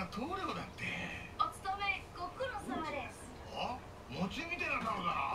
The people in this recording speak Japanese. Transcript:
が棟梁だって。 お勤めご苦労様です。 あ、餅みたいな顔だな。